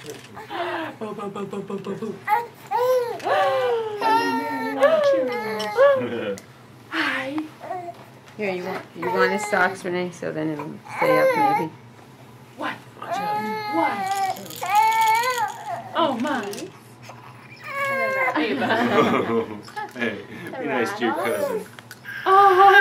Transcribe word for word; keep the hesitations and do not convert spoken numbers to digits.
Bo, bo, bo, bo, bo, bo, bo. Hi. Here, you want you want his socks, Renee, so then it'll stay up maybe. What? What? Oh my. Hey, be nice to your cousin. Oh.